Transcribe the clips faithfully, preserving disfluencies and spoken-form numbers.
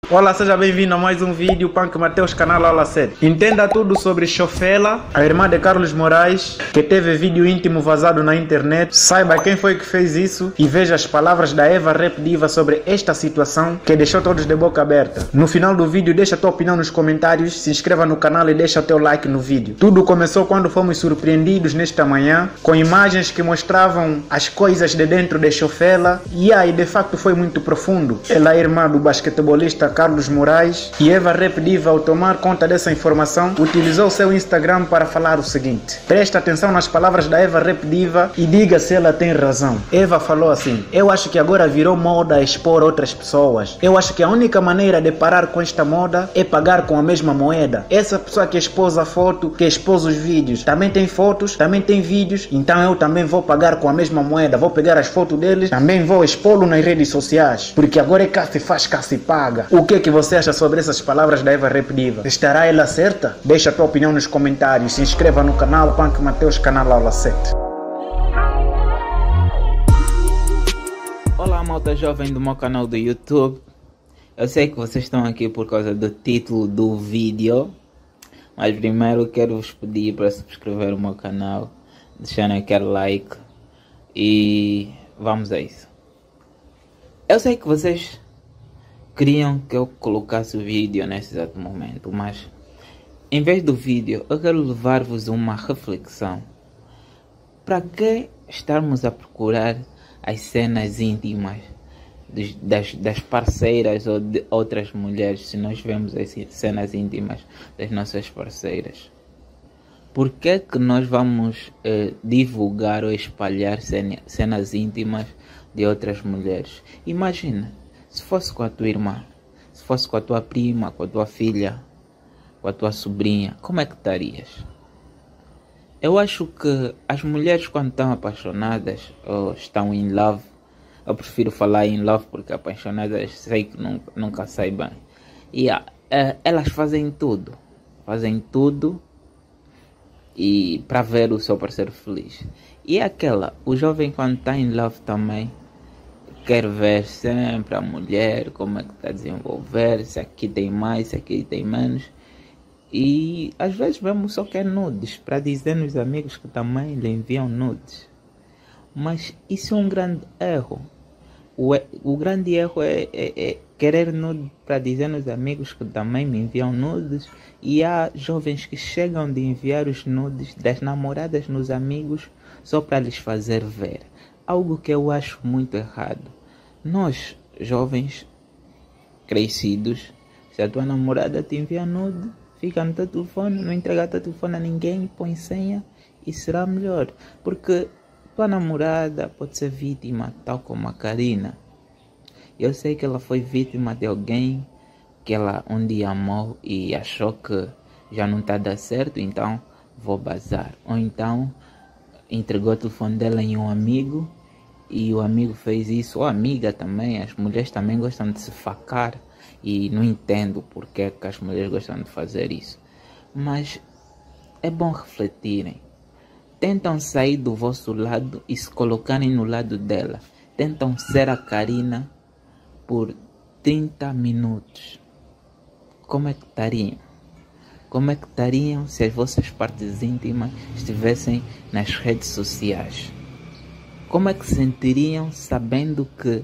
Olá, seja bem-vindo a mais um vídeo Punk Mateus, canal Aula sete. Entenda tudo sobre Chofela, a irmã de Carlos Moraes, que teve vídeo íntimo vazado na internet. Saiba quem foi que fez isso e veja as palavras da Eva Rap Diva sobre esta situação que deixou todos de boca aberta. No final do vídeo, deixa a tua opinião nos comentários, se inscreva no canal e deixa o teu like no vídeo. Tudo começou quando fomos surpreendidos nesta manhã com imagens que mostravam as coisas de dentro de Chofela e aí de facto foi muito profundo. Ela é irmã do basquetebolista Carlos Moraes e Eva Rap Diva, ao tomar conta dessa informação, utilizou seu Instagram para falar o seguinte. Presta atenção nas palavras da Eva Rap Diva e diga se ela tem razão. Eva falou assim: eu acho que agora virou moda expor outras pessoas. Eu acho que a única maneira de parar com esta moda é pagar com a mesma moeda. Essa pessoa que expôs a foto, que expôs os vídeos, também tem fotos, também tem vídeos, então eu também vou pagar com a mesma moeda. Vou pegar as fotos deles, também vou expô-lo nas redes sociais, porque agora é cá se faz, cá se paga. O que que você acha sobre essas palavras da Eva Rap Diva? Estará ela certa? Deixa a tua opinião nos comentários. Se inscreva no canal Punk Mateus, canal Aula sete. Olá, malta jovem do meu canal do YouTube. Eu sei que vocês estão aqui por causa do título do vídeo, mas primeiro quero vos pedir para subscrever o meu canal, deixarem aquele like e vamos a isso. Eu sei que vocês queriam que eu colocasse o vídeo nesse exato momento, mas em vez do vídeo eu quero levar-vos uma reflexão. Para que estarmos a procurar as cenas íntimas das, das parceiras ou de outras mulheres se nós vemos as cenas íntimas das nossas parceiras? Por que que nós vamos eh, divulgar ou espalhar cena, cenas íntimas de outras mulheres? Imagina, se fosse com a tua irmã, se fosse com a tua prima, com a tua filha, com a tua sobrinha, como é que estarias? Eu acho que as mulheres, quando estão apaixonadas ou estão in love, eu prefiro falar in love porque apaixonadas sei que nunca, nunca sai bem. E uh, elas fazem tudo, fazem tudo e para ver o seu parceiro feliz. E aquela, o jovem quando está in love também quer ver sempre a mulher, como é que está a desenvolver, se aqui tem mais, se aqui tem menos. E às vezes mesmo só quer nudes, para dizer nos amigos que também lhe enviam nudes. Mas isso é um grande erro. O, o grande erro é, é, é querer nude para dizer nos amigos que também me enviam nudes. E há jovens que chegam de enviar os nudes das namoradas nos amigos só para lhes fazer ver. Algo que eu acho muito errado. Nós, jovens crescidos, se a tua namorada te envia nude, fica no teu telefone, não entrega teu telefone a ninguém, põe senha e será melhor. Porque tua namorada pode ser vítima, tal como a Karina. Eu sei que ela foi vítima de alguém que ela um dia amou e achou que já não está a dar certo, então vou bazar. Ou então entregou o telefone dela em um amigo e o amigo fez isso, ou a amiga também. As mulheres também gostam de se facar e não entendo porque que as mulheres gostam de fazer isso. Mas é bom refletirem. Tentam sair do vosso lado e se colocarem no lado dela. Tentam ser a Karina por trinta minutos. Como é que estariam? Como é que estariam se as vossas partes íntimas estivessem nas redes sociais? Como é que se sentiriam sabendo que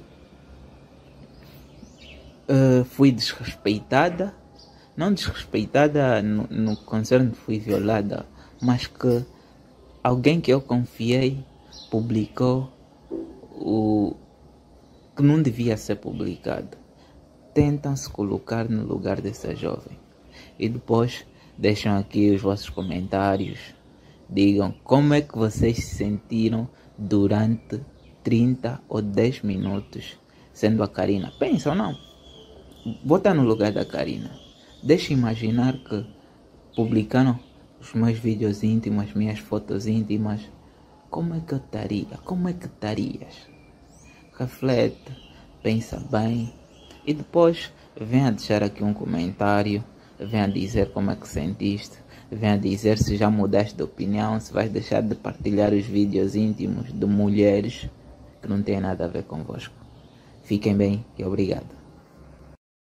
uh, fui desrespeitada? Não desrespeitada no, no concerne fui violada, mas que alguém que eu confiei publicou o que não devia ser publicado. Tentam se colocar no lugar dessa jovem. E depois deixam aqui os vossos comentários. Digam como é que vocês se sentiram durante trinta ou dez minutos sendo a Karina. Pensam, não? Bota no lugar da Karina. Deixa imaginar que publicaram os meus vídeos íntimos, as minhas fotos íntimas. Como é que eu estaria? Como é que estarias? Reflete, pensa bem e depois venha deixar aqui um comentário. Venha dizer como é que sentiste. Venha dizer se já mudaste de opinião, se vais deixar de partilhar os vídeos íntimos de mulheres que não têm nada a ver convosco. Fiquem bem e obrigado.